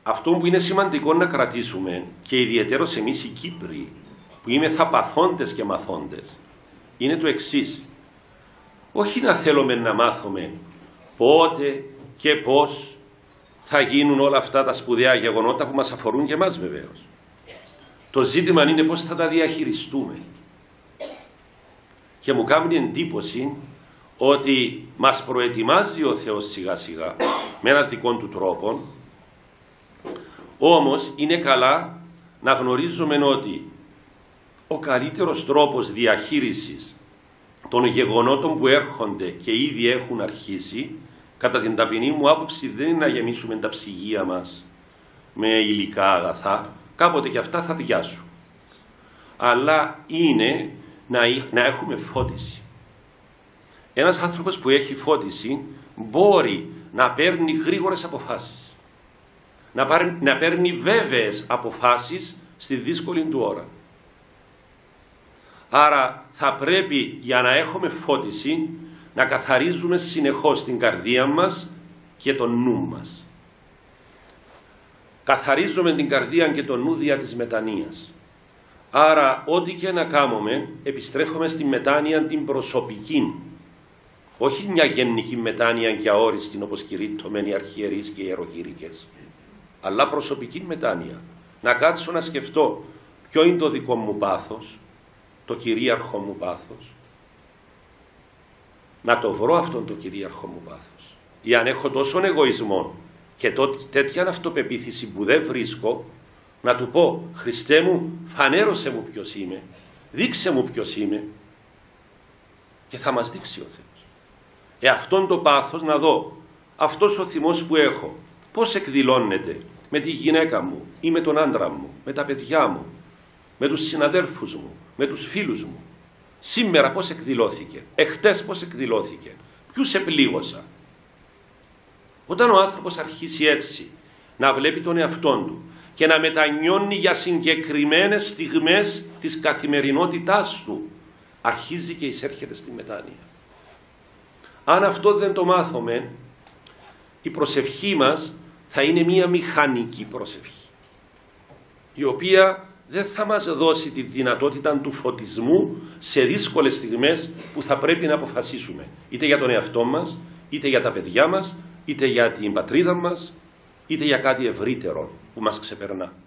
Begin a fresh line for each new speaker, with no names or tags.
αυτό που είναι σημαντικό να κρατήσουμε και ιδιαιτέρως εμείς οι Κύπροι που είμεθα παθόντες και μαθόντες είναι το εξής. Όχι να θέλουμε να μάθουμε πότε και πώς θα γίνουν όλα αυτά τα σπουδαία γεγονότα που μας αφορούν και εμάς βεβαίως. Το ζήτημα είναι πώς θα τα διαχειριστούμε. Και μου κάνει εντύπωση ότι μας προετοιμάζει ο Θεός σιγά σιγά με έναν δικό του τρόπο, όμως είναι καλά να γνωρίζουμε ότι ο καλύτερος τρόπος διαχείρισης των γεγονότων που έρχονται και ήδη έχουν αρχίσει, κατά την ταπεινή μου άποψη, δεν είναι να γεμίσουμε τα ψυγεία μας με υλικά αγαθά, κάποτε και αυτά θα διάσουν, αλλά είναι να έχουμε φώτιση. Ένας άνθρωπος που έχει φώτιση μπορεί να παίρνει γρήγορες αποφάσεις, να παίρνει βέβαιες αποφάσεις στη δύσκολη του ώρα. Άρα θα πρέπει, για να έχουμε φώτιση, να καθαρίζουμε συνεχώς την καρδία μας και τον νου μας. Καθαρίζουμε την καρδία και τον νου δια της μετανοίας. Άρα ό,τι και να κάνουμε, επιστρέφουμε στη μετάνοια την προσωπική. Όχι μια γενική μετάνοια και αόριστη όπως κηρύττωμεν οι αρχιερείς και οι ιεροκήρυκες, αλλά προσωπική μετάνοια. Να κάτσω να σκεφτώ ποιο είναι το δικό μου πάθος, το κυρίαρχο μου πάθος. Να το βρω αυτόν το κυρίαρχο μου πάθος. Ή αν έχω τόσον εγωισμό και τέτοια αυτοπεποίθηση που δεν βρίσκω, να του πω, Χριστέ μου, φανέρωσε μου ποιος είμαι, δείξε μου ποιος είμαι, και θα μας δείξει ο Θεός. Αυτόν το πάθος να δω, αυτός ο θυμός που έχω, πώς εκδηλώνεται με τη γυναίκα μου ή με τον άντρα μου, με τα παιδιά μου, με τους συναδέλφους μου, με τους φίλους μου. Σήμερα πώς εκδηλώθηκε, εχτες πώς εκδηλώθηκε, ποιους επλήγωσα. Όταν ο άνθρωπος αρχίσει έτσι να βλέπει τον εαυτόν του και να μετανιώνει για συγκεκριμένες στιγμές της καθημερινότητάς του, αρχίζει και εισέρχεται στη μετάνοια. Αν αυτό δεν το μάθουμε, η προσευχή μας θα είναι μία μηχανική προσευχή, η οποία δεν θα μας δώσει τη δυνατότητα του φωτισμού σε δύσκολες στιγμές που θα πρέπει να αποφασίσουμε, είτε για τον εαυτό μας, είτε για τα παιδιά μας, είτε για την πατρίδα μας, είτε για κάτι ευρύτερο που μας ξεπερνά.